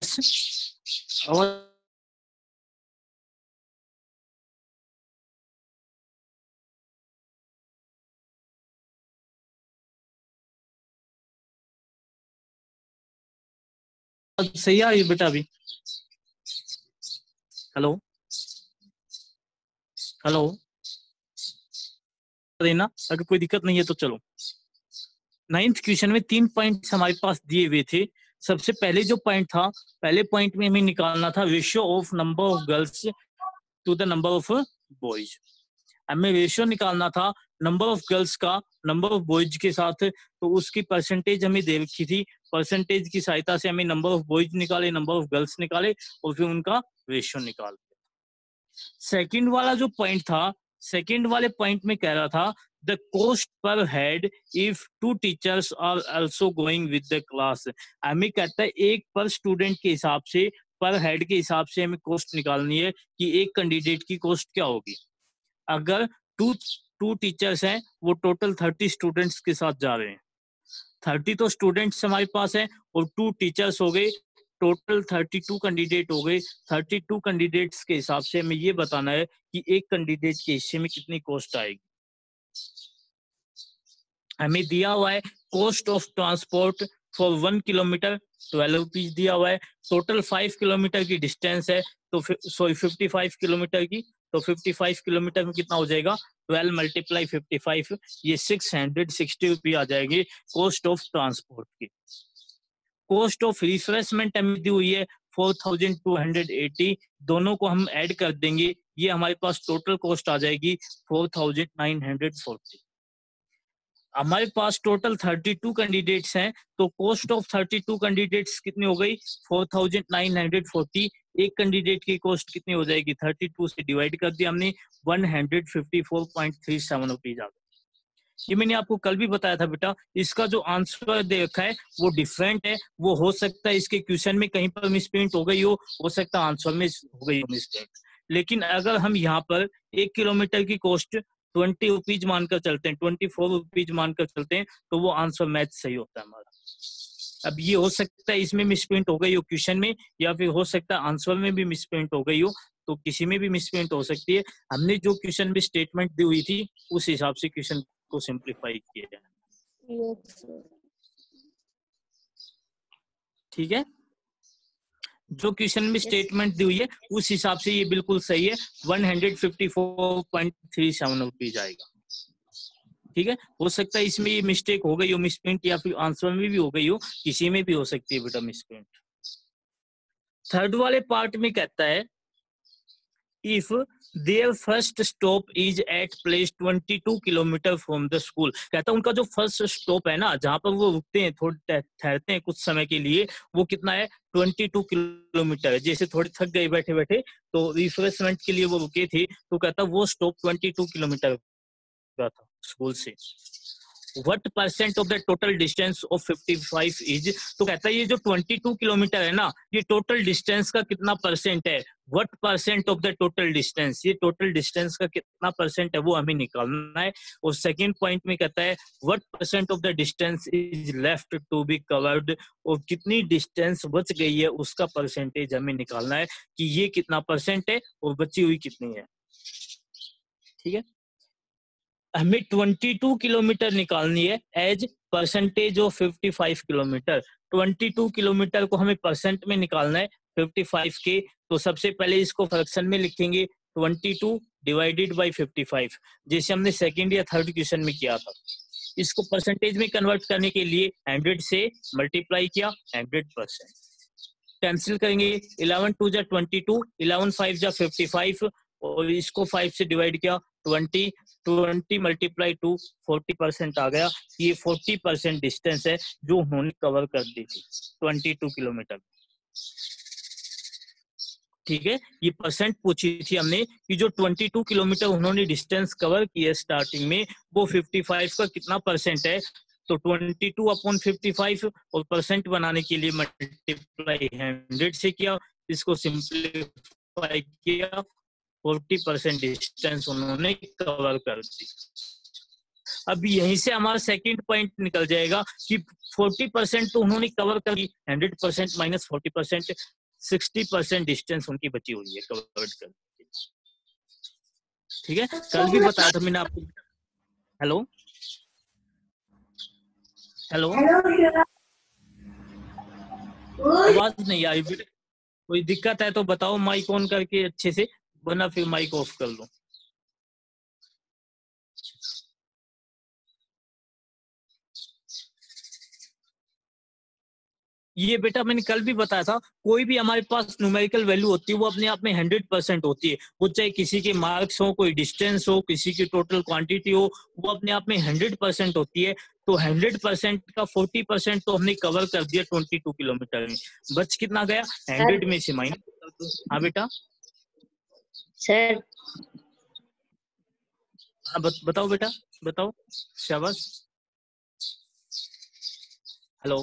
Yes और सही आ रही है बेटा अभी? हेलो हेलो देना, अगर कोई दिक्कत नहीं है तो चलो। 9th क्वेश्चन में 3 पॉइंट्स हमारे पास दिए हुए थे। सबसे पहले जो पॉइंट था, पहले पॉइंट में हमें निकालना था ratio of number of girls to the number of boys. हमें रेशियो निकालना था नंबर ऑफ गर्ल्स का नंबर ऑफ बॉयज के साथ, तो उसकी परसेंटेज हमें दे रखी थी। परसेंटेज की सहायता से हमें नंबर ऑफ बॉयज निकाले, नंबर ऑफ गर्ल्स निकाले और फिर उनका रेशियो निकाल। सेकंड वाला जो पॉइंट था, सेकंड वाले पॉइंट में कह रहा था the cost per head if 2 teachers are also going with the class. हमें कहता है एक पर स्टूडेंट के हिसाब से, पर हेड के हिसाब से हमें कॉस्ट निकालनी है कि एक कैंडिडेट की कॉस्ट क्या होगी। अगर टू टीचर्स हैं, वो टोटल 30 स्टूडेंट्स के साथ जा रहे हैं। 30 तो स्टूडेंट्स हमारे पास हैं और 2 टीचर्स हो गए, टोटल 32 कैंडिडेट हो गए। 32 कैंडिडेट्स के हिसाब से हमें ये बताना है कि एक कैंडिडेट के हिस्से में कितनी कॉस्ट आएगी। हमें दिया हुआ है cost of transport for 1 kilometre 12 rupees दिया हुआ है। टोटल 5 किलोमीटर की डिस्टेंस है, तो 55 किलोमीटर की, तो 55 किलोमीटर में कितना हो जाएगा, 12 मल्टीप्लाई 55, ये 660 रुपये आ जाएगी कॉस्ट ऑफ ट्रांसपोर्ट की। कॉस्ट ऑफ रिफ्रेशमेंट हमें दी हुई है 4280, दोनों को हम ऐड कर देंगे, ये हमारे पास टोटल कॉस्ट आ जाएगी 4940। हमारे पास टोटल 32 कैंडिडेट्स हैं, तो कॉस्ट ऑफ 32 कैंडिडेट्स कितनी हो गई, 4940। एक कैंडिडेट की कॉस्ट कितनी हो जाएगी, 32 से डिवाइड कर दिया हमने, 154.37 रुपीज आ गए। ये मैंने आपको कल भी बताया था बेटा, इसका जो आंसर दे रखा है वो डिफरेंट है। वो हो सकता है इसके क्वेश्चन में कहीं पर मिसप्रिंट हो गई हो सकता है आंसर में हो गई हो मिसप्रिंट। लेकिन अगर हम यहाँ पर 1 किलोमीटर की कॉस्ट 20 रुपीज मानकर चलते हैं, 24 रुपीज मानकर चलते हैं, तो वो आंसर मैच सही होता है हमारा। अब ये हो सकता है इसमें मिसप्रिंट हो गई हो क्वेश्चन में, या फिर हो सकता है आंसर में भी मिसप्रिंट हो गई हो, तो किसी में भी मिसप्रिंट हो सकती है। हमने जो क्वेश्चन में स्टेटमेंट दी हुई थी उस हिसाब से क्वेश्चन को सिंप्लीफाई किया है। ठीक है, जो क्वेश्चन में स्टेटमेंट दी हुई है उस हिसाब से ये बिल्कुल सही है, 154.37 रुपीज आएगा। ठीक है, हो सकता है इसमें ये मिस्टेक हो गई हो, मिसप्रिंट, या फिर आंसर में भी हो गई हो, किसी में भी हो सकती है बेटा मिसप्रिंट। थर्ड वाले पार्ट में कहता है if their first stop is at place 22 kilometre from the school. कहता है उनका जो फर्स्ट स्टॉप है ना, जहां पर वो रुकते हैं, थोड़े ठहरते हैं कुछ समय के लिए, वो कितना है, 22 किलोमीटर है। जैसे थोड़े थक गए बैठे बैठे तो रिफ्रेशमेंट के लिए वो रुके थे, तो कहता वो स्टॉप 22 किलोमीटर का था स्कूल से। What percent of the total distance of 55 is, तो कहता है ये जो 22 किलोमीटर है ना, ये टोटल डिस्टेंस का कितना परसेंट है। What percent of the total distance, ये टोटल डिस्टेंस का कितना परसेंट है वो हमें निकालना है। और सेकंड पॉइंट में कहता है What percent of the distance is left to be covered, और कितनी डिस्टेंस बच गई है उसका परसेंटेज हमें निकालना है कि ये कितना परसेंट है और बची हुई कितनी है। ठीक है, हमें 22 किलोमीटर निकालनी है as percentage of 55 kilometre. 22 kilometre को हमें परसेंट में निकालना है 55 के, तो सबसे पहले इसको फ्रैक्शन में लिखेंगे 22 डिवाइडेड बाय 55, जैसे हमने सेकंड या थर्ड क्वेश्चन में किया था। इसको परसेंटेज में कन्वर्ट करने के लिए 100 से मल्टीप्लाई किया, 100%। कैंसिल करेंगे, 11 2 जा 22, 11 5 जा 55, और इसको 5 से डिवाइड किया, 20 मल्टीप्लाई 2, 40% आ गया। ये 40% डिस्टेंस है जो उन्होंने कवर कर दी थी 22 किलोमीटर। ठीक है, ये परसेंट पूछी थी हमने कि जो 22 किलोमीटर उन्होंने डिस्टेंस कवर किया स्टार्टिंग में, वो 55 का कितना परसेंट है। तो 22/55, और परसेंट बनाने के लिए मल्टीप्लाई 100 से किया, इसको सिंप्लीफाई किया, 40% डिस्टेंस उन्होंने कवर कर दी। अब यहीं से हमारा सेकंड पॉइंट निकल जाएगा कि 40% तो उन्होंने कवर कर दी, 100% माइनस 40%, 60% डिस्टेंस उनकी बची हुई है कवर्ड करने की। ठीक है, कल भी बताया था मैंने आपको। हेलो हेलो, आवाज नहीं आ रही बेटा, कोई दिक्कत है तो बताओ, माइक ऑन करके अच्छे से, वरना फिर माइक ऑफ कर लो। ये बेटा मैंने कल भी बताया था, कोई भी हमारे पास न्यूमेरिकल वैल्यू होती है वो अपने आप में 100% होती है। वो चाहे किसी के मार्क्स हो, कोई डिस्टेंस हो, किसी की टोटल क्वांटिटी हो, वो अपने आप में 100% होती है। तो 100% का 40% तो हमने कवर कर दिया 22 किलोमीटर में। बच कितना गया? 100 में से माइनस कर दो। हाँ बेटा सर हाँ बताओ बेटा, बताओ। शाबाश। हेलो,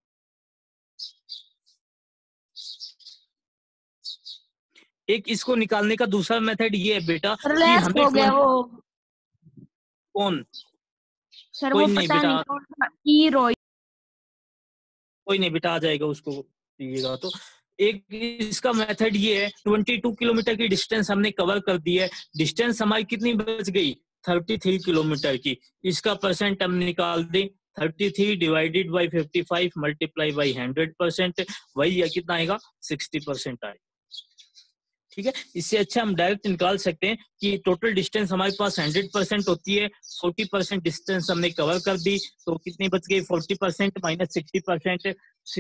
एक इसको निकालने का दूसरा मेथड ये है बेटा कि हमें हो गया वो कौन सर, कोई वो नहीं पता बेटा, नहीं कोई नहीं बेटा, आ जाएगा, उसको दीजिएगा। तो एक इसका मेथड ये है, 22 किलोमीटर की डिस्टेंस हमने कवर कर दी है। डिस्टेंस हमारी कितनी बच गई? 33 किलोमीटर की। इसका परसेंट हम निकाल दें, 33 डिवाइडेड बाई 55 मल्टीप्लाई बाई 100%, वही है कितना आएगा? 60% आएगा। ठीक है, इससे अच्छा हम डायरेक्ट निकाल सकते हैं कि टोटल डिस्टेंस हमारे पास 100% होती है, 40% डिस्टेंस हमने कवर कर दी, तो कितनी बच गई? 40% माइनस 60%,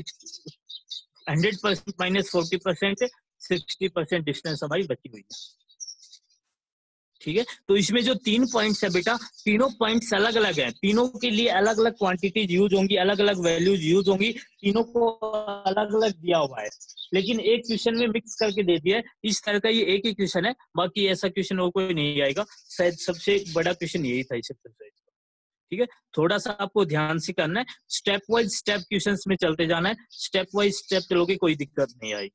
100% माइनस 40%, 60% डिस्टेंस हमारी बची हुई है। ठीक है, तो इसमें जो 3 पॉइंट्स है बेटा, तीनों पॉइंट्स अलग अलग हैं, तीनों के लिए अलग अलग क्वांटिटीज यूज होंगी, अलग अलग वैल्यूज यूज होंगी, तीनों को अलग अलग दिया हुआ है, लेकिन एक क्वेश्चन में मिक्स करके दे दिया है। इस तरह का ये एक ही क्वेश्चन है, बाकी ऐसा क्वेश्चन और कोई नहीं आएगा। शायद सबसे बड़ा क्वेश्चन यही था इस एक्सरसाइज का। ठीक है, थोड़ा सा आपको ध्यान से करना है, स्टेप वाइज स्टेप क्वेश्चंस में चलते जाना है, स्टेप वाइज स्टेप चलोगे कोई दिक्कत नहीं आएगी।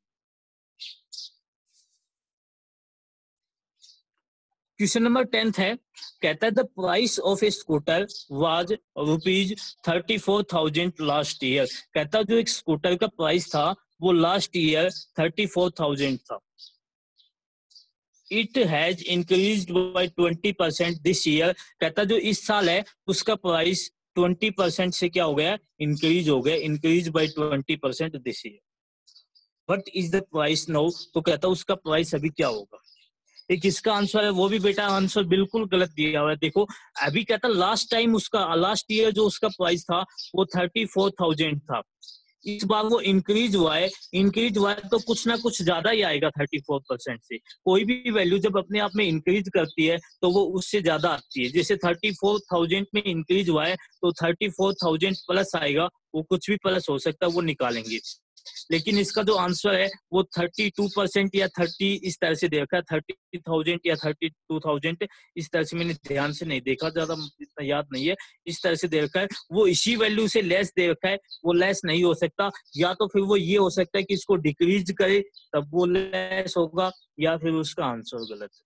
क्वेश्चन नंबर 10 है, कहता है the price of a scooter was ₹34,000 last year. कहता है जो एक स्कूटर का प्राइस था वो लास्ट ईयर 34,000 था। It has increased by 20% this year. कहता है जो इस साल है उसका प्राइस 20% से क्या हो गया? इंक्रीज हो गया, increase by 20% this year. What is the price now? तो कहता है उसका प्राइस अभी क्या होगा। एक इसका आंसर है, वो भी बेटा आंसर बिल्कुल गलत दिया हुआ है। देखो अभी कहता लास्ट टाइम उसका, लास्ट ईयर जो उसका प्राइस था वो 34,000 था, इस बार वो इंक्रीज हुआ है, इंक्रीज हुआ है तो कुछ ना कुछ ज्यादा ही आएगा 34% से। कोई भी वैल्यू जब अपने आप में इंक्रीज करती है तो वो उससे ज्यादा आती है। जैसे 34,000 में इंक्रीज हुआ है तो 34,000 प्लस आएगा, वो कुछ भी प्लस हो सकता है, वो निकालेंगे। लेकिन इसका जो आंसर है वो 32% या 30 इस तरह से देखा, 30,000 या 32,000 इस तरह से। मैंने ध्यान से नहीं देखा, ज्यादा इतना याद नहीं है, इस तरह से देखा है। वो इसी वैल्यू से लेस दे रखा है, वो लेस नहीं हो सकता। या तो फिर वो ये हो सकता है कि इसको डिक्रीज करे तब वो लेस होगा, या फिर उसका आंसर गलत है।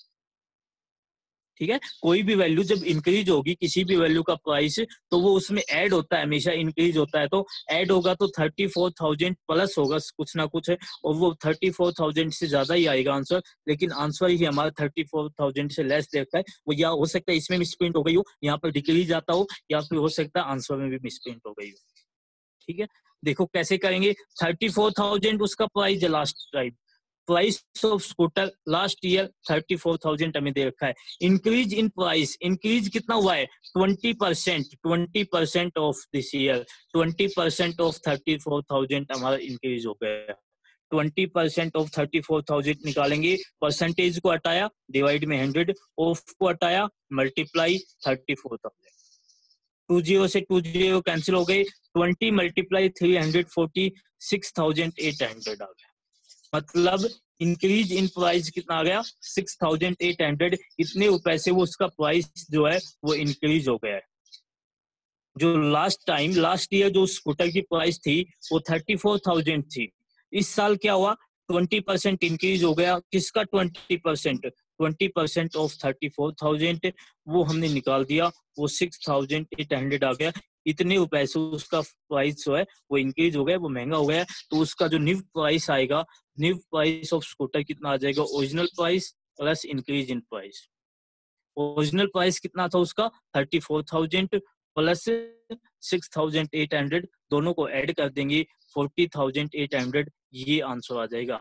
ठीक है, कोई भी वैल्यू जब इंक्रीज होगी, किसी भी वैल्यू का प्राइस, तो वो उसमें ऐड होता है, हमेशा इंक्रीज होता है। तो ऐड होगा तो 34,000 प्लस होगा कुछ ना कुछ है, और वो 34,000 से ज्यादा ही आएगा आंसर। लेकिन आंसर ही हमारा 34,000 से लेस देखता है। वो या हो सकता है इसमें मिसप्रिंट हो गई हो, यहाँ पर डिक्रीज आता हो, या फिर हो सकता है आंसर में भी मिसप्रिंट हो गई हो। ठीक है, देखो कैसे करेंगे। 34,000 उसका प्राइस है last time, price of scooter last year 34,000 हमें दे रखा है। इंक्रीज इन प्राइस, इंक्रीज कितना हुआ है? 20%, 20% ऑफ दिस ईयर, 20% ऑफ 34,000 हमारा इंक्रीज हो गया। 20% ऑफ 34,000 निकालेंगे, परसेंटेज को हटाया, डिवाइड में 100, ऑफ को हटाया, मल्टीप्लाई 34,000। 20 से 20 कैंसिल हो गए, 20 मल्टीप्लाई 340, 6,800 आ गया। मतलब इंक्रीज इन प्राइस कितना आ गया? 6,800। इतने रुपए से वो उसका प्राइस जो है वो इंक्रीज हो गया है। जो लास्ट टाइम, लास्ट ईयर जो स्कूटर की प्राइस थी वो 34,000 थी, इस साल क्या हुआ? 20% इंक्रीज हो गया। किसका 20%? 20% ऑफ 34,000, वो हमने निकाल दिया, वो 6,800 आ गया। इतने रुपए से उसका प्राइस जो है वो इंक्रीज हो गया, वो महंगा हो गया, तो उसका जो न्यू प्राइस आएगा, न्यू प्राइस ऑफ स्कूटर कितना आ जाएगा, original price plus increase in price. Original price कितना था उसका 34,000 प्लस 6,800, दोनों को ऐड कर देंगे 40,800, ये आंसर आ जाएगा।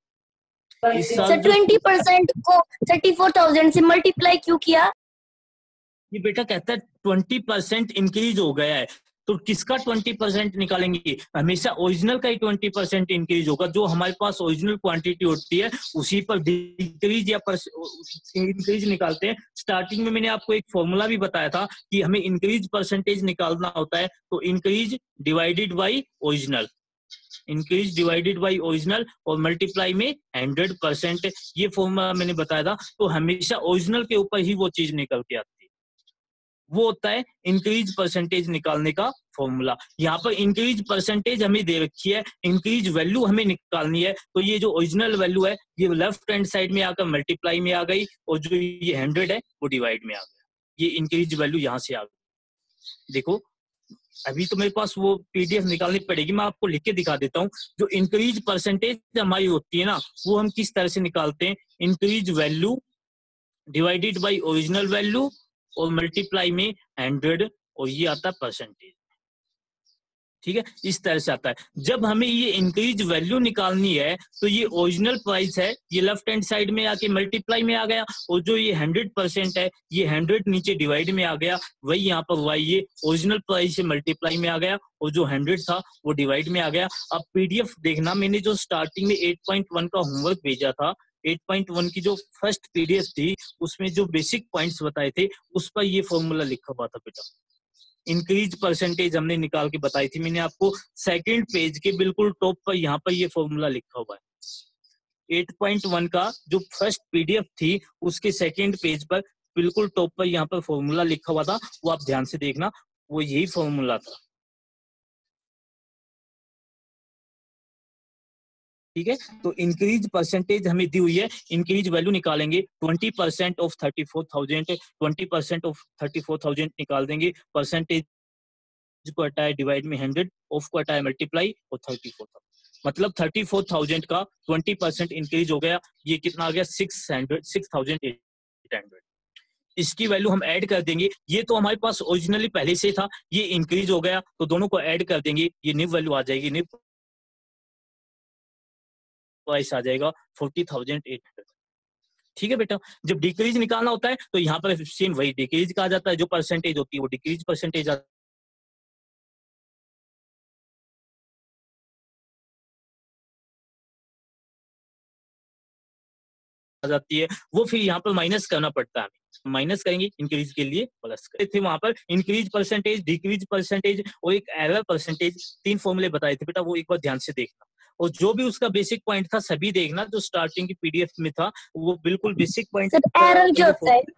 इस साल सर 20% को 34,000 से मल्टीप्लाई क्यों किया? ये बेटा कहता है 20% इंक्रीज हो गया है, तो किसका 20% निकालेंगे, हमेशा ओरिजिनल का ही 20% इंक्रीज होगा, जो हमारे पास ओरिजिनल क्वांटिटी होती है उसी पर डिक्रीज या इंक्रीज निकालते हैं। स्टार्टिंग में मैंने आपको एक फॉर्मूला भी बताया था कि हमें इंक्रीज परसेंटेज निकालना होता है, तो increase divided by original, increase divided by original और मल्टीप्लाई में 100%, ये फॉर्मूला मैंने बताया था। तो हमेशा ओरिजिनल के ऊपर ही वो चीज निकल के आती है, वो होता है इंक्रीज परसेंटेज निकालने का फॉर्मूला। यहाँ पर इंक्रीज परसेंटेज हमें दे रखी है, इंक्रीज वैल्यू हमें निकालनी है, तो ये जो ओरिजिनल वैल्यू है ये लेफ्ट हैंड साइड में आकर मल्टीप्लाई में आ गई, और जो ये 100 है वो डिवाइड में आ गया, ये इंक्रीज वैल्यू यहाँ से आ गई। देखो अभी तो मेरे पास वो पीडीएफ निकालनी पड़ेगी, मैं आपको लिख के दिखा देता हूँ। जो इंक्रीज परसेंटेज हमारी होती है ना, वो हम किस तरह से निकालते हैं, increase value divided by original value और मल्टीप्लाई में 100, और ये आता है परसेंटेज। ठीक है, इस तरह से आता है। जब हमें ये इंक्रीज वैल्यू निकालनी है तो ये ओरिजिनल प्राइस है, ये लेफ्ट हैंड साइड में आके मल्टीप्लाई में आ गया, और जो ये 100% है ये 100 नीचे डिवाइड में आ गया, वही यहाँ पर वाई ये ओरिजिनल प्राइस से मल्टीप्लाई में आ गया, और जो 100 था वो डिवाइड में आ गया। अब पीडीएफ देखना, मैंने जो स्टार्टिंग में 8.1 का होमवर्क भेजा था, 8.1 की जो फर्स्ट पीडीएफ थी उसमें जो बेसिक पॉइंट्स बताए थे उस पर ये फॉर्मूला लिखा हुआ था बेटा। इंक्रीज परसेंटेज हमने निकाल के बताई थी मैंने आपको, सेकंड पेज के बिल्कुल टॉप पर यहाँ पर ये फॉर्मूला लिखा हुआ है। 8.1 का जो फर्स्ट पीडीएफ थी उसके सेकंड पेज पर बिल्कुल टॉप पर यहाँ पर फॉर्मूला लिखा हुआ था, वो आप ध्यान से देखना, वो यही फॉर्मूला था। ठीक है, तो इंक्रीज परसेंटेज हमें दी हुई है, इंक्रीज वैल्यू निकालेंगे 20% ऑफ 34,000, 20% ऑफ 34,000 निकाल देंगे, परसेंटेज को हटाए डिवाइड में 100, ऑफ को हटाए मल्टीप्लाई और 34,000, मतलब 34,000 का 20% इंक्रीज हो गया, ये कितना आ गया 6,800। इसकी वैल्यू हम ऐड कर देंगे, ये तो हमारे पास ओरिजिनली पहले से था, ये इंक्रीज हो गया तो दोनों को ऐड कर देंगे, ये न्यू वैल्यू आ जाएगी, न्यू प्राइस आ जाएगा 40,800। ठीक है बेटा, जब डिक्रीज निकालना होता है तो यहाँ पर सेम वही डिक्रीज कहा जाता है, जो परसेंटेज होती है वो डिक्रीज परसेंटेज आ जाती है, वो फिर यहाँ पर माइनस करना पड़ता है, माइनस करेंगे इंक्रीज के लिए प्लस थे, वहां पर इंक्रीज परसेंटेज, डिक्रीज परसेंटेज और एक एरर परसेंटेज, 3 फॉर्मूले बताए थे बेटा, वो एक बार ध्यान से देखना, और जो भी उसका बेसिक पॉइंट था सभी देखना, जो स्टार्टिंग की पीडीएफ में था वो बिल्कुल बेसिक पॉइंट। एरर क्या होता है?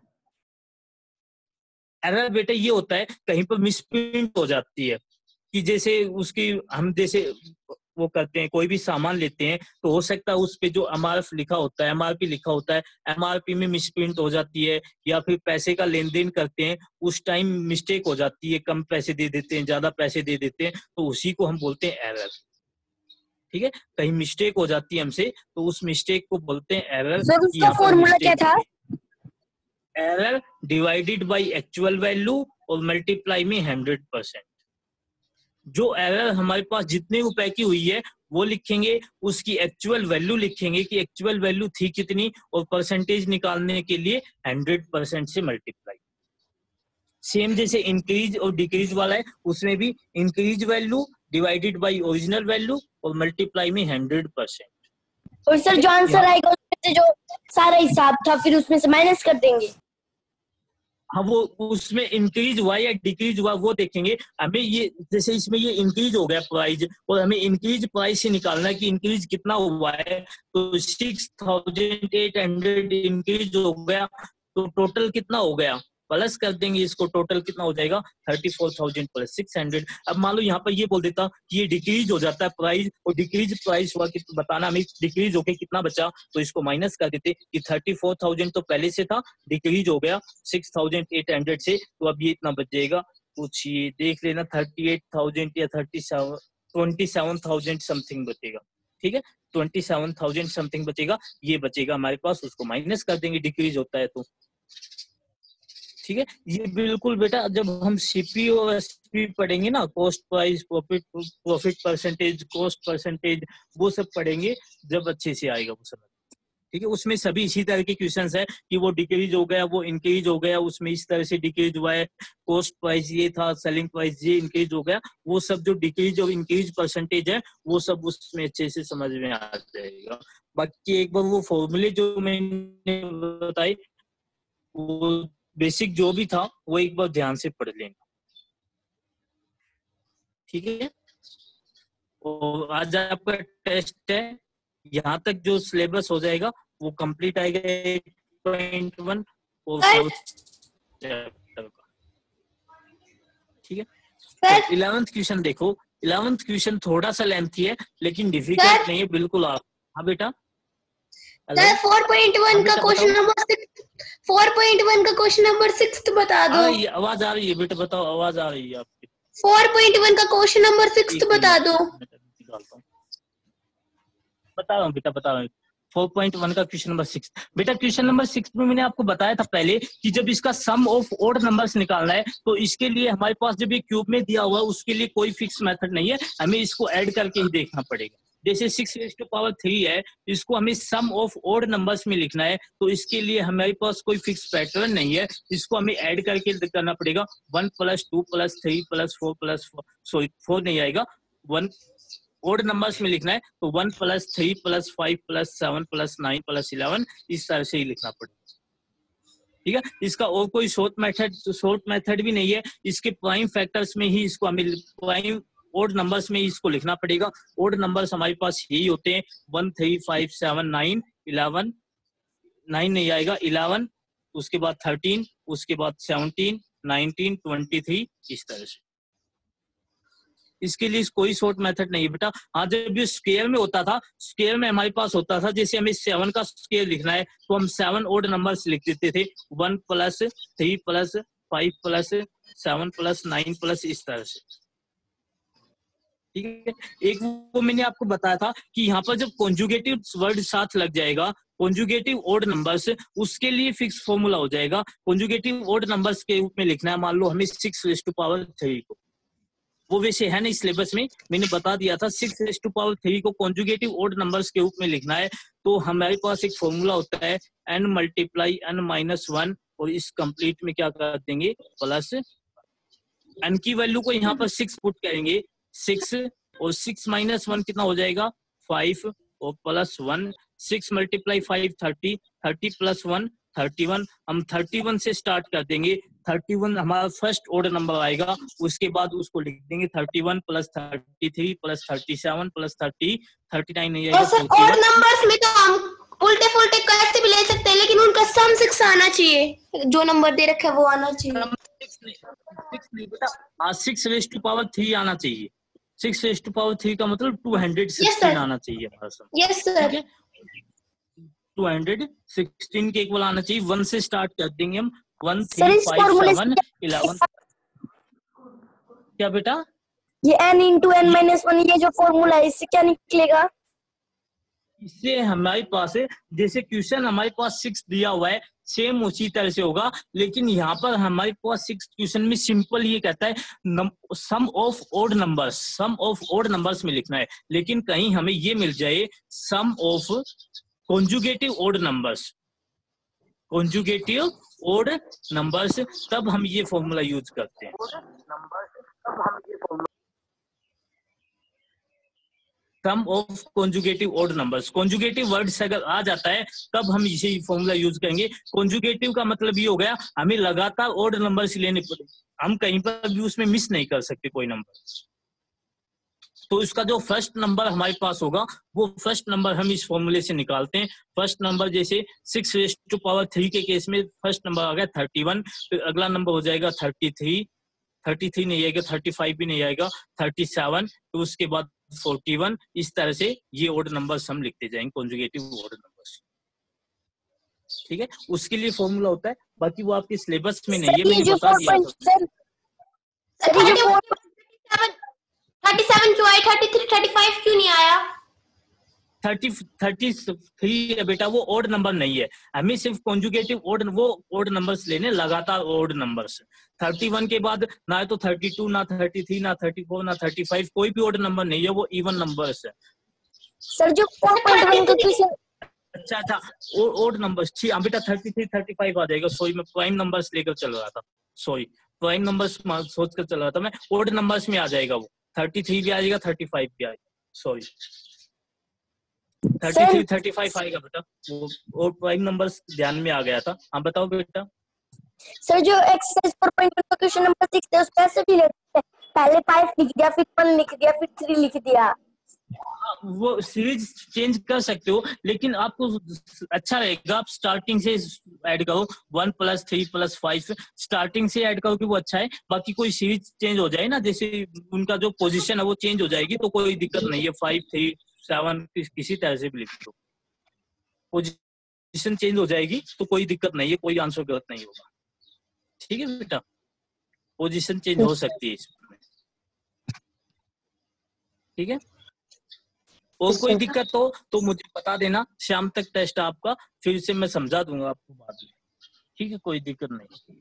एरर बेटा ये होता है कहीं पर मिसप्रिंट हो जाती है, कि जैसे उसकी हम जैसे वो करते हैं, कोई भी सामान लेते हैं तो हो सकता है उस पे जो एमआरएफ लिखा होता है, एमआरपी लिखा होता है, एमआरपी में मिसप्रिंट हो जाती है, या फिर पैसे का लेन देन करते हैं उस टाइम मिस्टेक हो जाती है, कम पैसे दे देते हैं, ज्यादा पैसे दे देते हैं, तो उसी को हम बोलते हैं एरर। ठीक है, कहीं मिस्टेक हो जाती है हमसे तो उस मिस्टेक को बोलते हैं एरर। सर उसका फॉर्मूला क्या था? Error divided by actual value और मल्टीप्लाई में 100%। जो एरर हमारे पास जितने रुपए की हुई है वो लिखेंगे, उसकी एक्चुअल वैल्यू लिखेंगे कि एक्चुअल वैल्यू थी कितनी, और परसेंटेज निकालने के लिए 100% से मल्टीप्लाई। सेम जैसे इंक्रीज और डिक्रीज वाला है, उसमें भी increase value divided by original value और मल्टीप्लाई में 100%। और सर जो आंसर आएगा उसमें से जो सारा हिसाब था फिर उसमें से माइनस कर देंगे। हाँ, वो उसमें इंक्रीज हुआ या डिक्रीज हुआ वो देखेंगे। हमें ये जैसे इसमें ये इंक्रीज हो गया प्राइस, और हमें इंक्रीज प्राइस से निकालना है कि इंक्रीज कितना हुआ है, तो 6,800 इंक्रीज हो गया, तो टोटल कितना हो गया, प्लस कर देंगे इसको, टोटल कितना हो जाएगा 34,000 प्लस 600। अब मान लो यहाँ पर ये बोल देता कि ये डिक्रीज हो जाता है प्राइस, और डिक्रीज प्राइस हुआ कि बताना हमें डिक्रीज होके कितना बचा, तो इसको माइनस कर देते कि 34,000 तो पहले से था, डिक्रीज हो गया 6,800 से, तो अब ये इतना बच जाएगा कुछ ये देख लेना 38,000 या 27,000 समथिंग बचेगा। ठीक है, 27,000 समथिंग बचेगा, ये बचेगा हमारे पास, उसको माइनस कर देंगे, डिक्रीज होता है तो। ठीक है, ये बिल्कुल बेटा जब हम सीपी और एसपी पढ़ेंगे ना, cost price profit percentage, cost percentage, वो सब पढ़ेंगे जब अच्छे से आएगा वो सब। ठीक है, उसमें सभी इसी तरह के क्वेश्चंस है कि वो डिक्रीज हो गया, वो इंक्रीज हो गया, उसमें इस तरह से डिक्रीज हुआ है, कॉस्ट प्राइस ये था, सेलिंग प्राइस ये इंक्रीज हो गया, वो सब जो डिक्रीज और इंक्रीज परसेंटेज है वो सब उसमें अच्छे से समझ में आ जाएगा। बाकी एक बार वो फॉर्मूले जो मैंने बताई, वो बेसिक जो भी था वो एक बार ध्यान से पढ़ लेना। ठीक है, और आज आपका टेस्ट है, यहाँ तक जो सिलेबस हो जाएगा वो कंप्लीट आएगा 8.1 और 4th चैप्टर का। ठीक है, तो 11th क्वेश्चन देखो, 11th क्वेश्चन थोड़ा सा लेंथी है लेकिन डिफिकल्ट नहीं है बिल्कुल। आप हाँ बेटा, 4.1 का क्वेश्चन नंबर 6, 4.1 का क्वेश्चन नंबर 6 बता दो। आवाज आ रही है बेटा, बताओ, आवाज आ रही है आपकी। 4.1 का क्वेश्चन नंबर 6 बता दो। बता रहा हूँ बेटा, बता रहा हूँ। 4.1 का क्वेश्चन नंबर 6 बेटा, क्वेश्चन नंबर 6 में मैंने आपको बताया था पहले कि जब इसका सम ऑफ ऑड नंबर्स निकालना है तो इसके लिए हमारे पास जब ये क्यूब में दिया हुआ है उसके लिए कोई फिक्स मेथड नहीं है, हमें इसको ऐड करके ही देखना पड़ेगा। जैसे 6⁻³ है, इसको हमें सम ऑफ ऑड नंबर्स में लिखना है तो इसके लिए हमारे पास कोई फिक्स पैटर्न नहीं है, इसको हमें ऐड करके करना पड़ेगा। 1 + 2 + 3 + 4 + 4, सॉरी 4 नहीं आएगा, 1 ऑड नंबर्स में लिखना है तो 1 + 3 + 5 + 7 + 9 + 11 इस तरह से ही लिखना पड़ेगा। ठीक है, इसका और कोई शॉर्ट मेथड भी नहीं है, इसके प्राइम फैक्टर्स में ही इसको हमें प्राइम ऑड नंबर्स में इसको लिखना पड़ेगा। ऑड नंबर्स हमारे पास यही होते हैं 1 3 5 7 9 11, 9 नहीं आएगा, 11, उसके बाद 13, उसके बाद 17 19 23 इस तरह से। इसके लिए कोई शॉर्ट मेथड नहीं है बेटा। हाँ, जब ये स्क्वायर में होता था, स्क्वायर में हमारे पास होता था जैसे हमें 7 का स्क्वायर लिखना है तो हम 7 ऑड नंबर्स लिख देते थे, 1 + 3 + 5 + 7 + 9 + इस तरह से। ठीक है, एक वो मैंने आपको बताया था कि यहाँ पर जब कॉन्जुगेटिव वर्ड साथ लग जाएगा, कॉन्जुगेटिव ऑड नंबर्स, उसके लिए फिक्स फॉर्मूला हो जाएगा। कॉन्जुगेटिव ऑड नंबर्स के रूप में लिखना है, मान लो हमें 6⁻³ को, वो वैसे है नहीं सिलेबस में, मैंने बता दिया था 6⁻³ को कॉन्जुगेटिव ऑड नंबर्स के रूप में लिखना है तो हमारे पास एक फॉर्मूला होता है n × n - 1, और इस कंप्लीट में क्या कर देंगे प्लस n की वैल्यू को यहाँ पर 6 पुट करेंगे, 6 और 6 - 1 कितना हो जाएगा 5 और +1, 6 × 5 30, 30 + 1 31, हम 31 से स्टार्ट कर देंगे। 31 हमारा फर्स्ट ऑर्डर नंबर आएगा, उसके बाद उसको लिख देंगे 31 + 33 + 37 + 30, 39 नहीं आएगा, और ऑड नंबर्स में तो हम उल्टे पुल्टे कैसे भी ले सकते हैं, लेकिन उनका सम 6 आना चाहिए, जो नंबर दे रखे वो आना चाहिए। 6⁻³ आना चाहिए। 6⁻³ का मतलब 216 आना चाहिए हमारा सम। Yes sir. ठीक है, 216 के इक्वल आना चाहिए। 1 से स्टार्ट कर देंगे हम, 1 3 5 7 11। क्या बेटा, ये n × n - 1 ये जो फॉर्मूला है इससे क्या निकलेगा? इससे हमारे पास जैसे क्वेश्चन हमारे पास 6 दिया हुआ है, सेम उसी तरह से होगा, लेकिन यहाँ पर हमारे पास 6 क्वेश्चन में सिंपल ये कहता है sum of odd numbers, sum of odd numbers में लिखना है, लेकिन कहीं हमें ये मिल जाए sum of conjugative odd numbers, conjugative odd numbers, तब हम ये फॉर्मूला यूज करते हैं। Sum of conjugative odd numbers, conjugative words अगर आ जाता है तब हम इसे फॉर्मूला यूज करेंगे। कॉन्जुगेटिव का मतलब ये हो गया हमें लगातार ऑड नंबर्स लेने पड़े, हम कहीं पर भी उसमें मिस नहीं कर सकते कोई नंबर। तो इसका जो फर्स्ट नंबर हमारे पास होगा वो फर्स्ट नंबर हम इस फॉर्मूले से निकालते हैं। फर्स्ट नंबर जैसे 6⁻³ के केस में फर्स्ट नंबर आ गया 31, फिर अगला नंबर हो जाएगा 33, 33 नहीं आएगा, 35 भी नहीं आएगा, 37, तो उसके बाद 41, इस तरह से ये ऑड नंबर्स हम लिखते जाएंगे, कॉन्जुगेटिव ऑड नंबर्स। ठीक है, उसके लिए फॉर्मूला होता है, बाकी वो आपके सिलेबस में नहीं है, मैंने बता दिया था। सर ये जो 37 क्यों आया, 33 35 क्यों नहीं आया? 33 है बेटा, वो ओड नंबर नहीं है। हमें सिर्फ कॉन्जुगेटिव ओड, वो ओड नंबर्स लेने, लगातार ओड नंबर्स। 31 के बाद ना तो 32, ना 33, ना 34, ना 35, कोई भी ओड नंबर नहीं है, वो इवन नंबर्स है। सर जो 4.1 का क्वेश्चन, अच्छा ओड नंबर्स, ठीक। हाँ बेटा 33 35 आ जाएगा। सॉरी, मैं प्राइम नंबर्स लेकर चल रहा था, सॉरी प्राइम नंबर्स सोच कर चल रहा था मैं। ओड नंबर्स में आ जाएगा वो, 33 भी आ जाएगा, 35 भी आएगा, सॉरी 33 35 आएगा बेटा, वो प्राइम नंबर्स ध्यान में आ गया था। हाँ बताओ बेटा। सर जो एक्सरसाइज 4.1 का क्वेश्चन नंबर 6 है, उसमें ऐसे भी रहता है, पहले 5 लिख दिया, फिर 1 लिख दिया, फिर 3 लिख दिया। वो सीरीज चेंज कर सकते हो, लेकिन आपको अच्छा रहेगा आप स्टार्टिंग से ऐड करो, 1 + 3 + 5 स्टार्टिंग से ऐड करो कि वो अच्छा है। बाकी कोई सीरीज चेंज हो जाए ना, जैसे उनका जो पोजीशन है वो चेंज हो जाएगी, तो कोई दिक्कत नहीं है। 5 3 7 किसी तरह से भी लिख दो, पोजीशन चेंज हो जाएगी तो कोई दिक्कत नहीं है, कोई आंसर गलत नहीं होगा। ठीक है बेटा, पोजीशन चेंज हो सकती है इसमें। ठीक है, और कोई दिक्कत हो तो मुझे बता देना, शाम तक टेस्ट आपका, फिर से मैं समझा दूंगा आपको बाद में। ठीक है, कोई दिक्कत नहीं।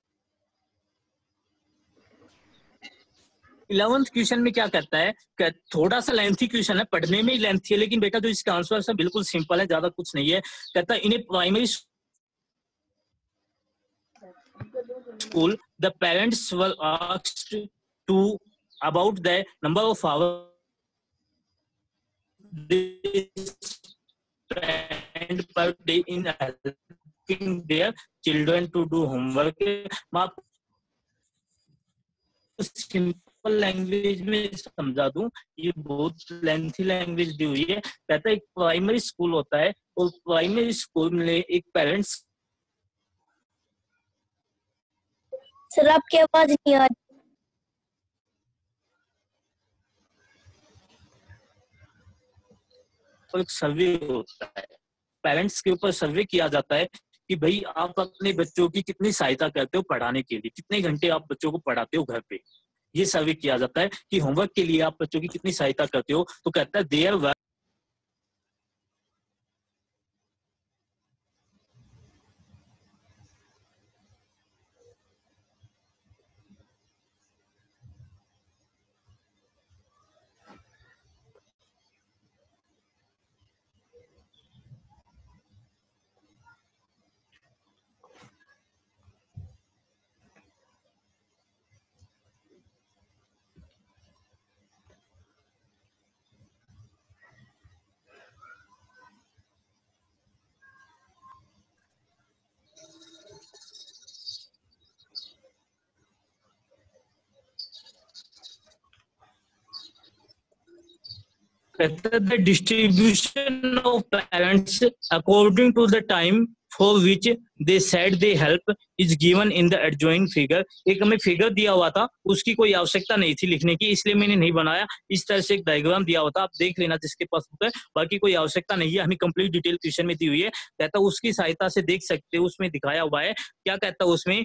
11th क्वेश्चन में क्या करता है, थोड़ा सा लेंथी क्वेश्चन है, पढ़ने में ही लेंथी है, लेकिन बेटा जो इसका आंसर है बिल्कुल सिंपल है, ज्यादा कुछ नहीं है। कहता है in a primary school the parents were asked to about the number of hours spend per day in helping their children to do homework। मैं आपको सिंपल लैंग्वेज में समझा दूं, ये बहुत लेंथी लैंग्वेज दी हुई है। कहता है एक प्राइमरी स्कूल होता है, और प्राइमरी स्कूल में एक पेरेंट्स। सर आपकी आवाज नहीं आ रही। एक सर्वे होता है, पेरेंट्स के ऊपर सर्वे किया जाता है कि भाई आप अपने बच्चों की कितनी सहायता करते हो पढ़ाने के लिए, कितने घंटे आप बच्चों को पढ़ाते हो घर पे। ये सर्वे किया जाता है कि होमवर्क के लिए आप बच्चों की कितनी सहायता करते हो। तो कहता है there the distribution of parents according to the time for which they said they help is given in the adjoining figure। एक हमें फिगर दिया हुआ था, उसकी कोई आवश्यकता नहीं थी लिखने की, इसलिए मैंने नहीं बनाया। इस तरह से एक डायग्राम दिया हुआ था, आप देख लेना जिसके पास बुक है, बाकी कोई आवश्यकता नहीं है। हमें कंप्लीट डिटेल क्वेश्चन में दी हुई है। कहता है उसकी सहायता से देख सकते हो, उसमें दिखाया हुआ है क्या कहता है उसमें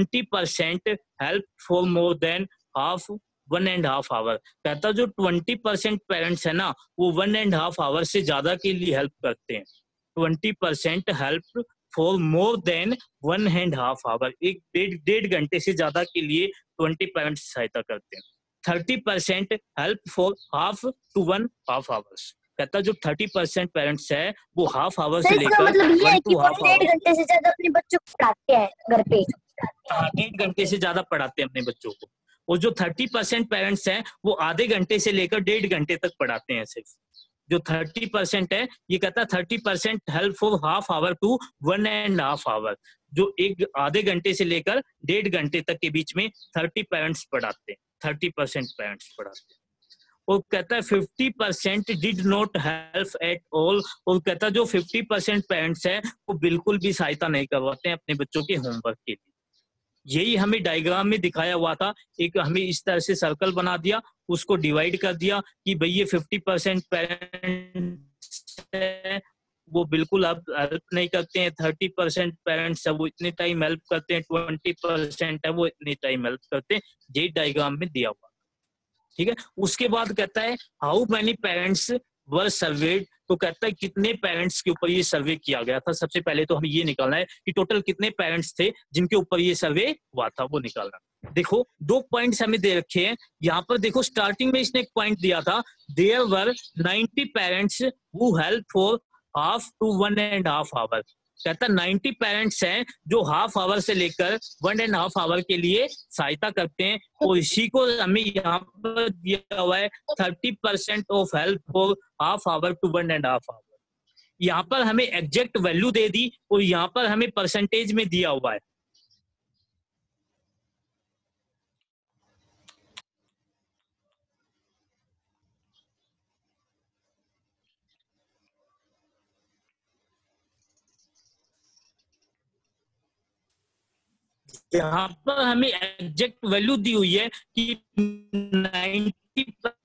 20% help for more than half 1.5 hour. कहता जो 20% पेरेंट्स है ना, वो 1.5 आवर से ज्यादा के लिए हेल्प करते हैं। 20% help for more than 1.5 hour, एक डेढ़ घंटे से ज्यादा के लिए 20 पेरेंट्स सहायता करते हैं। 30% help for half to 1.5 hours. कहता जो 30% पेरेंट्स है वो हाफ आवर से लेकर मतलब ये है कि वो 1.5 घंटे से ज्यादा अपने बच्चों को पढ़ाते हैं घर पे। 1.5 घंटे से ज्यादा पढ़ाते हैं अपने बच्चों को। और जो 30% पेरेंट्स हैं वो आधे घंटे से लेकर 1.5 घंटे तक पढ़ाते हैं सिर्फ। जो 30% है, ये कहता है 30% help for half hour to 1.5 hour, जो एक आधे घंटे से लेकर 1.5 घंटे तक के बीच में 30 पेरेंट्स पढ़ाते हैं, 30% पेरेंट्स पढ़ाते हैं। और कहता है 50% did not help at all. और कहता है जो 50% पेरेंट्स हैं वो बिल्कुल भी सहायता नहीं करवाते हैं अपने बच्चों के होमवर्क के लिए। यही हमें डायग्राम में दिखाया हुआ था। एक हमें इस तरह से सर्कल बना दिया, उसको डिवाइड कर दिया कि भाई ये 50% पेरेंट्स है, वो बिल्कुल हेल्प नहीं करते हैं, 30% पेरेंट्स है वो इतने टाइम हेल्प करते हैं, 20% है वो इतने टाइम हेल्प करते हैं, ये डायग्राम में दिया हुआ। ठीक है, उसके बाद कहता है how many parents were surveyed, तो कहता है कितने पेरेंट्स के ऊपर ये सर्वे किया गया था। सबसे पहले तो हमें ये निकालना है कि टोटल कितने पेरेंट्स थे जिनके ऊपर ये सर्वे हुआ था, वो निकालना। देखो 2 पॉइंट्स हमें दे रखे हैं यहाँ पर। देखो स्टार्टिंग में इसने एक पॉइंट दिया था, there were 90 parents who help for half to 1.5 hour. कहता 90 पेरेंट्स हैं जो हाफ आवर से लेकर 1.5 आवर के लिए सहायता करते हैं, और इसी को हमें यहाँ पर दिया हुआ है 30% of help for half hour to 1.5 hour. यहाँ पर हमें एग्जैक्ट वैल्यू दे दी और यहाँ पर हमें परसेंटेज में दिया हुआ है। यहाँ पर हमें एग्जैक्ट वैल्यू दी हुई है कि 90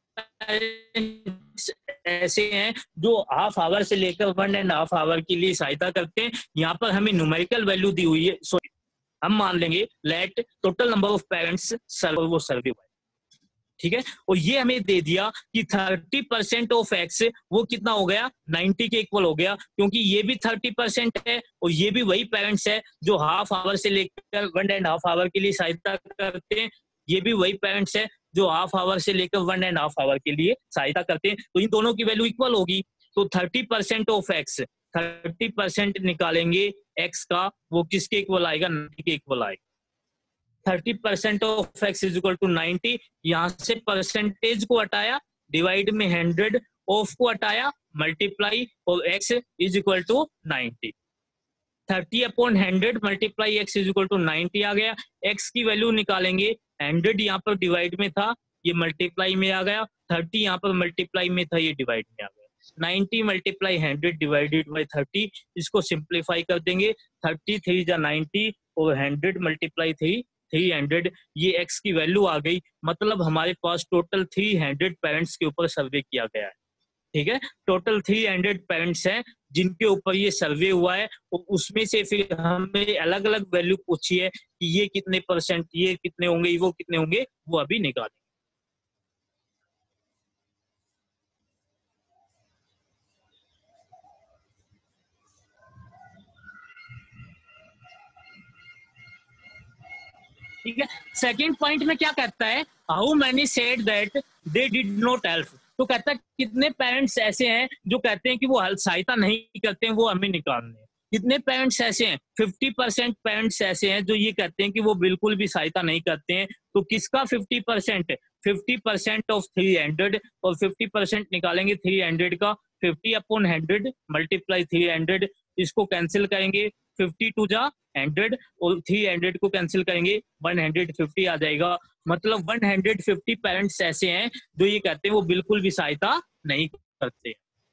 ऐसे हैं जो हाफ आवर से लेकर 1.5 आवर के लिए सहायता करते हैं। यहाँ पर हमें न्यूमेरिकल वैल्यू दी हुई है, सॉरी हम मान लेंगे let total number of parents वो सर्वे हुआ। ठीक है, और ये हमें दे दिया कि 30% ऑफ एक्स वो कितना हो गया, 90 के इक्वल हो गया, क्योंकि ये भी 30% है और ये भी वही पेरेंट्स है जो हाफ आवर से लेकर 1.5 आवर के लिए सहायता करते हैं। ये भी वही पेरेंट्स है जो हाफ आवर से लेकर 1.5 आवर के लिए सहायता करते हैं, तो इन दोनों की वैल्यू इक्वल होगी। तो 30% ऑफ एक्स, 30% निकालेंगे एक्स का, वो किसके इक्वल आएगा, 90 के इक्वल आएगा। 30% of x is equal to 90, यहाँ से परसेंटेज को हटाया, डिवाइड में 100, ऑफ को हटाया, मल्टीप्लाई, और x is equal to 90। 30/100 multiply x is equal to 90 आ गया। एक्स की वैल्यू निकालेंगे, 100 यहाँ पर डिवाइड में था, ये मल्टीप्लाई में आ गया, 30 यहाँ पर मल्टीप्लाई में था, ये डिवाइड में आ गया। 90 मल्टीप्लाई 100 डिवाइडेड बाई 30, इसको सिंप्लीफाई कर देंगे, 30 3 जा 90 और 100 मल्टीप्लाई 300, ये एक्स की वैल्यू आ गई। मतलब हमारे पास टोटल 300 पेरेंट्स के ऊपर सर्वे किया गया है। ठीक है, टोटल 300 पेरेंट्स हैं जिनके ऊपर ये सर्वे हुआ है, और उसमें से फिर हमें अलग अलग वैल्यू पूछी है कि ये कितने परसेंट, ये कितने होंगे, वो कितने होंगे, वो अभी निकालेंगे। ठीक है, सेकंड पॉइंट में क्या कहता है, how many said that they did not help. तो कहता है कितने पेरेंट्स ऐसे हैं जो कहते हैं कि वो सहायता नहीं करते हैं, वो हमें निकालने हैं। कितने पेरेंट्स ऐसे हैं, 50% पेरेंट्स ऐसे हैं जो ये कहते हैं कि वो बिल्कुल भी सहायता नहीं करते हैं। तो किसका 50%? 50% ऑफ 300, और 50% निकालेंगे 300 का, 50/100 मल्टीप्लाई 300, इसको कैंसिल करेंगे, 50 टू जा 100 और 300 को कैंसिल करेंगे, 150 आ जाएगा। मतलब 150 पेरेंट्स ऐसे हैं जो ये कहते हैं वो बिल्कुल भी सहायता नहीं करते।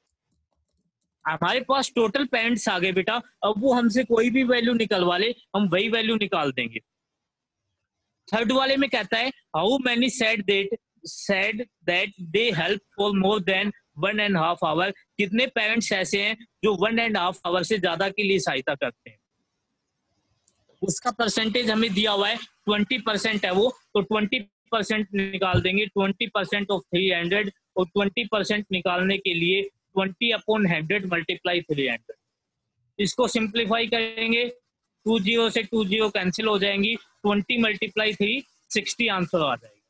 हमारे पास टोटल पेरेंट्स आ गए बेटा, अब वो हमसे कोई भी वैल्यू निकलवा ले, हम वही वैल्यू निकाल देंगे। थर्ड वाले में कहता है how many said that they help for more than 1.5 hour. कितने पेरेंट्स ऐसे हैं जो 1.5 आवर से ज्यादा के लिए सहायता करते हैं, उसका परसेंटेज हमें दिया हुआ है 20% है वो, तो 20% निकाल देंगे, 20% ऑफ 300, और 20% निकालने के लिए 20/100 मल्टीप्लाई 300, इसको सिंप्लीफाई करेंगे, 20 से 20 कैंसिल हो जाएंगी, 20 मल्टीप्लाई 3 60 आंसर आ जाएगा।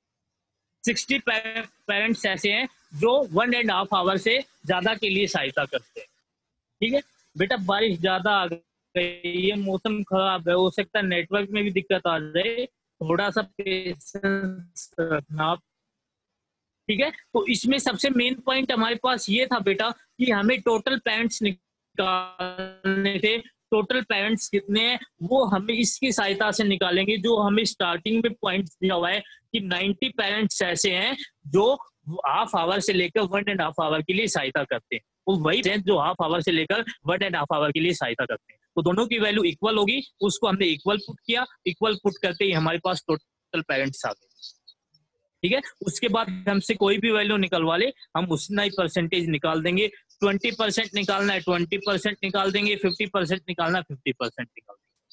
60 पेरेंट्स ऐसे हैं जो 1.5 आवर से ज्यादा के लिए सहायता करते हैं। ठीक है बेटा, बारिश ज्यादा आ गई, ये मौसम खराब है, हो सकता है नेटवर्क में भी दिक्कत आ जाए, थोड़ा सा पेशेंस रखना आप। ठीक है, तो इसमें सबसे मेन पॉइंट हमारे पास ये था बेटा कि हमें टोटल पेरेंट्स निकालने थे। टोटल पेरेंट्स कितने हैं वो हमें इसकी सहायता से निकालेंगे, जो हमें स्टार्टिंग में पॉइंट्स दिया हुआ है कि 90 पेरेंट्स ऐसे हैं जो हाफ आवर से लेकर 1.5 आवर के लिए सहायता करते हैं, वो वही हैं जो हाफ आवर से लेकर 1.5 आवर के लिए सहायता करते हैं। तो दोनों की वैल्यू इक्वल होगी, उसको हमने इक्वल पुट किया, इक्वल पुट करते ही हमारे पास टोटल पेरेंट्स आ गए। ठीक है। उसके बाद हमसे कोई भी वैल्यू निकलवा ले, हम उतना ही परसेंटेज निकाल देंगे। 20% निकालना है 20% निकाल देंगे, 50% निकालना है 50% निकाल देंगे।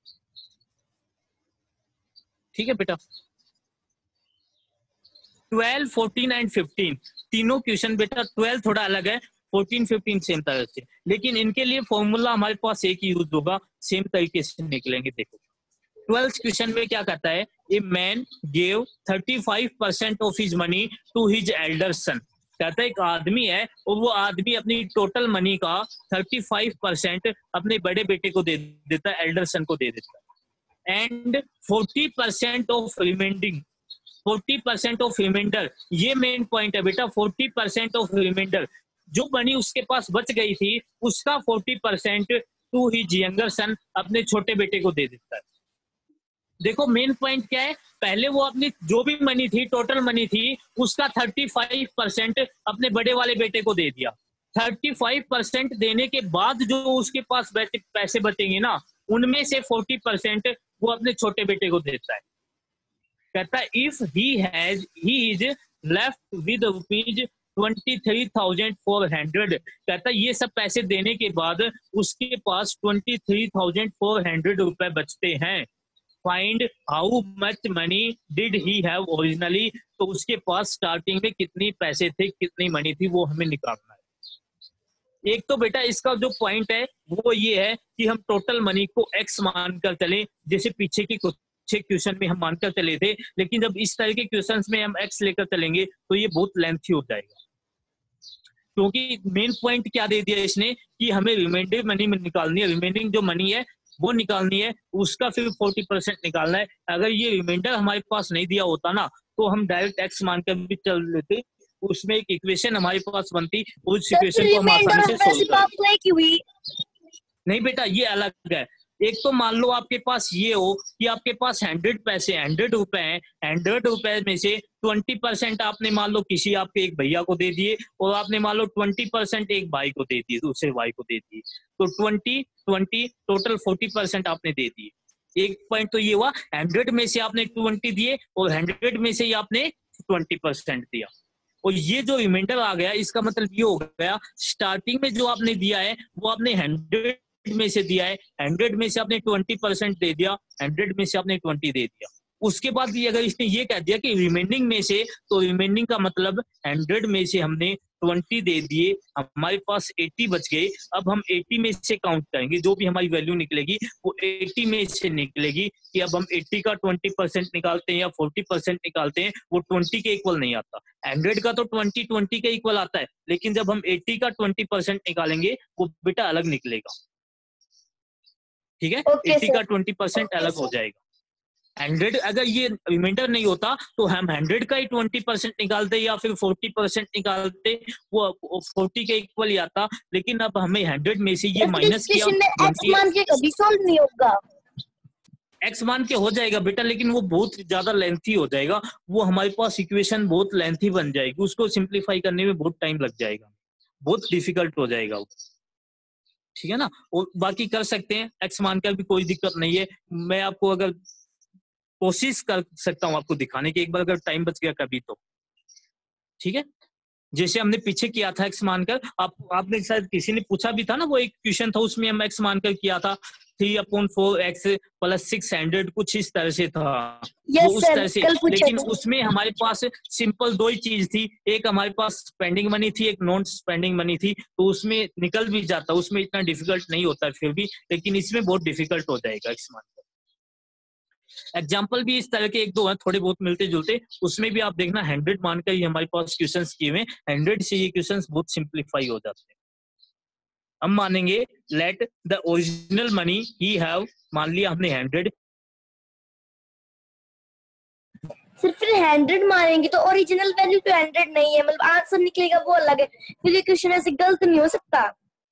ठीक है बेटा। 12, 14 एंड 15 तीनों क्वेश्चन बेटा, 12 थोड़ा अलग है, 14, 15 सेम तरह से, लेकिन इनके लिए फॉर्मूला हमारे पास एक ही यूज होगा, सेम तरीके से निकलेंगे। देखो 12th क्वेश्चन में क्या कहता है, a man gave 35% of his money to his elder son. कहता है एक आदमी है और वो आदमी अपनी टोटल मनी का 35% अपने बड़े बेटे को दे देता है, एल्डर सन को दे देता है। And 40% of remaining, 40% of reminder, ये मेन पॉइंट है बेटा। 40% ऑफ रिमाइंडर, जो मनी उसके पास बच गई थी उसका 40% टू हिज यंगर सन, अपने छोटे बेटे को दे देता है। देखो मेन पॉइंट क्या है, पहले वो अपनी जो भी मनी थी, टोटल मनी थी, उसका 35% अपने बड़े वाले बेटे को दे दिया। 35% देने के बाद जो उसके पास पैसे बचेंगे ना, उनमें से 40% वो अपने छोटे बेटे को देता है। कहता है if he is left with rupees 23,400, कहता है ये सब पैसे देने के बाद उसके पास 23,400 रुपए बचते हैं। Find how much money did he have originally, तो उसके पास स्टार्टिंग में कितनी पैसे थे, कितनी मनी थी, वो हमें निकालना है। एक तो बेटा इसका जो पॉइंट है वो ये है कि हम टोटल मनी को एक्स मानकर चले, जैसे पीछे की कुछ क्वेश्चन में हम मानकर चले थे, लेकिन जब इस तरह के क्वेश्चंस में हम एक्स लेकर चलेंगे तो ये बहुत लेंथी हो जाएगा। क्योंकि मेन पॉइंट क्या दे दिया इसने कि हमें रिमेंडिंग मनी निकालनी है, रिमेंडिंग जो मनी है वो निकालनी है, उसका फिर 40% निकालना है। अगर ये रिमाइंडर हमारे पास नहीं दिया होता ना तो हम डायरेक्ट एक्स मानकर भी चल लेते, उसमें एक इक्वेशन हमारे पास बनती, उस इक्वेशन को हम आसानी से सोल्व कर। नहीं बेटा ये अलग है। एक तो मान लो आपके पास ये हो कि आपके पास 100 पैसे 100 रुपए हैं, 100 रुपए में से 20% आपने मान लो किसी आपके एक भैया को दे दिए, और आपने मान लो 20% एक भाई को दे दिए, दूसरे भाई को दे दिए, तो 20 टोटल 40% आपने दे दिए। एक पॉइंट तो ये हुआ, 100 में से आपने 20 दिए और 100 में से ही आपने 20% दिया, और ये जो रिमाइंडर आ गया इसका मतलब ये हो गया स्टार्टिंग में जो आपने दिया है वो आपने 100 में से दिया है, 100 में से आपने 20% दे दिया, 100 में से आपने 20 दे दिया। उसके बाद ये अगर इसने ये कह दिया कि रिमेंडिंग में से, तो रिमेंडिंग का मतलब 100 में से हमने 20 दे दिए, हमारे पास 80 बच गए। अब हम 80 में से काउंट करेंगे, जो भी हमारी वैल्यू निकलेगी वो 80 में से निकलेगी। कि अब हम 80 का 20% निकालते हैं या 40% निकालते हैं, वो 20 के इक्वल नहीं आता। 100 का तो 20 के इक्वल आता है, लेकिन जब हम 80 का 20% निकालेंगे वो बेटा अलग निकलेगा। ठीक है, 80 का 20% अलग हो जाएगा। 100 अगर ये रिमाइंडर नहीं होता तो हम 100 का ही 20% निकालते या फिर 40% निकालते, वो 40 के इक्वल ही आता। लेकिन अब हमें 100 में से ये माइनस किया, एक्स मान के कभी सॉल्व नहीं होगा। एक्स मान के हो जाएगा बेटा, लेकिन वो बहुत ज्यादा लेंथी हो जाएगा, वो हमारे पास इक्वेशन बहुत लेंथी बन जाएगी, उसको सिंप्लीफाई करने में बहुत टाइम लग जाएगा, बहुत डिफिकल्ट हो जाएगा वो। ठीक है ना, और बाकी कर सकते हैं एक्स मानकर भी, कोई दिक्कत नहीं है। मैं आपको अगर कोशिश कर सकता हूं आपको दिखाने की, एक बार अगर टाइम बच गया कभी तो। ठीक है, जैसे हमने पीछे किया था एक्स मानकर, आपने शायद किसी ने पूछा भी था ना, वो एक क्वेश्चन था उसमें हम एक्स मानकर किया था 3/4x + 600, कुछ इस तरह से था। yes, उस तरह से, लेकिन उसमें हमारे पास सिंपल दो ही चीज थी, एक हमारे पास स्पेंडिंग मनी थी, एक नॉन स्पेंडिंग मनी थी, तो उसमें निकल भी जाता, उसमें इतना डिफिकल्ट नहीं होता फिर भी, लेकिन इसमें बहुत डिफिकल्ट हो जाएगा एक्स मानकर। एग्जाम्पल भी इस तरह के एक दो हैं, थोड़े बहुत मिलते जुलते, उसमें भी आप देखना 100 मानकर ही हमारे पास क्वेश्चंस किए हुए, 100 से ये क्वेश्चंस बहुत सिंप्लीफाई हो जाते हैं। हम मानेंगे let the original money he have, मान लिया हमने 100, सिर्फ 100 मारेंगे तो ओरिजिनल वैल्यू तो 100 नहीं है, मतलब आंसर निकलेगा वो अलग है, फिर ये क्वेश्चन ऐसे गलत नहीं हो सकता।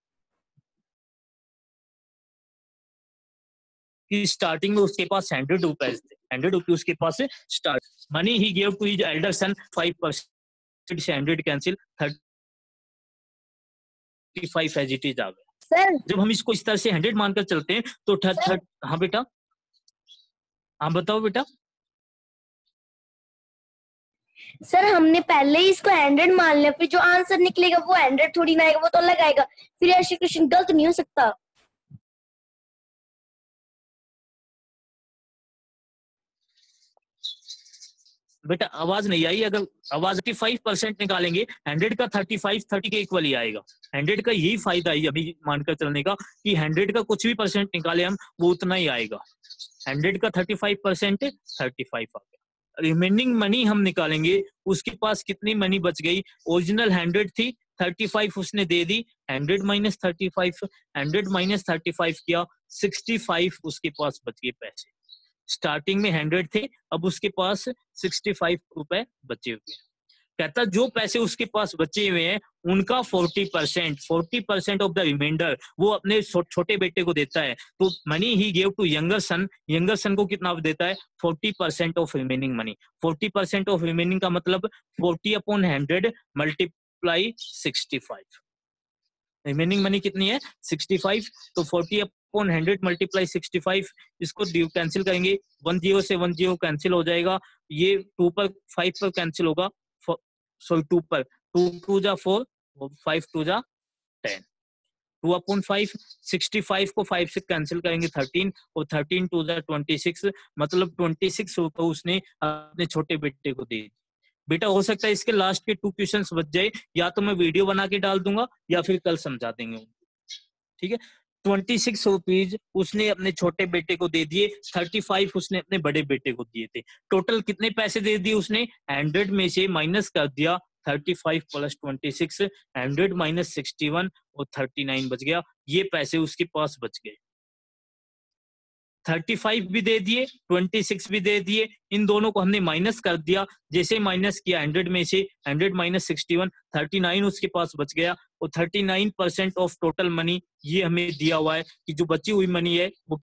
कि स्टार्टिंग में उसके पास 100 रुपए थे, 100 रुपए उसके पास start money he give to his elder son, 5% से 100 कैंसिल, 35 एज इट इज आ गया। सर जब हम इसको इस तरह से 100 मानकर चलते हैं तो हाँ बेटा, हाँ बताओ बेटा। सर हमने पहले ही इसको 100 मान लिया, फिर जो आंसर निकलेगा वो 100 थोड़ी ना आएगा, वो तो अलग आएगा, फिर ऐसे क्वेश्चन गलत नहीं हो सकता। बेटा आवाज नहीं आई, अगर आवाज 35% निकालेंगे 100 का 35 30 के इक्वल ही आएगा। 100 का यही फायदा है अभी मानकर चलने का कि 100 का कुछ भी परसेंट निकाले हम वो उतना ही आएगा। 100 का 35% 35 आ गया। रिमेनिंग मनी हम निकालेंगे, उसके पास कितनी मनी बच गई, ओरिजिनल 100 थी, 35 उसने दे दी, 100 माइनस 35, 100 माइनस 35 किया, 65 उसके पास बच गए पैसे। स्टार्टिंग में 100 थे, अब उसके पास 65 रुपए बचे हुए हैं। कहता जो पैसे उसके पास बचे हुए हैं उनका 40% ऑफ द रिमाइंडर वो अपने छोटे बेटे को देता है। तो money he give to younger son, younger son को कितना देता है, 40% of remaining money. 40% of remaining का मतलब 40/100 मल्टीप्लाई 65। रिमेनिंग मनी कितनी है, 65, तो 40/100 मल्टीप्लाई 65, इसको कैंसिल करेंगे, 1 0 से 1 0 कैंसिल हो जाएगा, ये 2 पर 5 पर कैंसिल होगा, सॉरी 2 पर, 2 2 जा 4, 5 2 जा 10, 2/5, 65 को 5 से कैंसिल करेंगे 13, और 13 2 जा 26, मतलब 26 रुपए उसने अपने छोटे बेटे को दे दी। बेटा हो सकता है इसके लास्ट के 2 क्वेश्चंस बच जाए, या तो मैं वीडियो बना के डाल दूंगा या फिर कल समझा देंगे, ठीक है। 26 रुपीज उसने अपने छोटे बेटे को दे दिए, 35 उसने अपने बड़े बेटे को दिए थे। टोटल कितने पैसे दे दिए उसने, 100 में से माइनस कर दिया 35 प्लस 26, 100 माइनस 61 और 39 बच गया, ये पैसे उसके पास बच गए। 35 भी दे दिए, 26 भी दे दिए, इन दोनों को हमने माइनस कर दिया, जैसे माइनस किया 100 में से 100 माइनस 61, 39 उसके पास बच गया, और 39% ऑफ टोटल मनी ये हमें दिया हुआ है कि जो बची हुई मनी है वो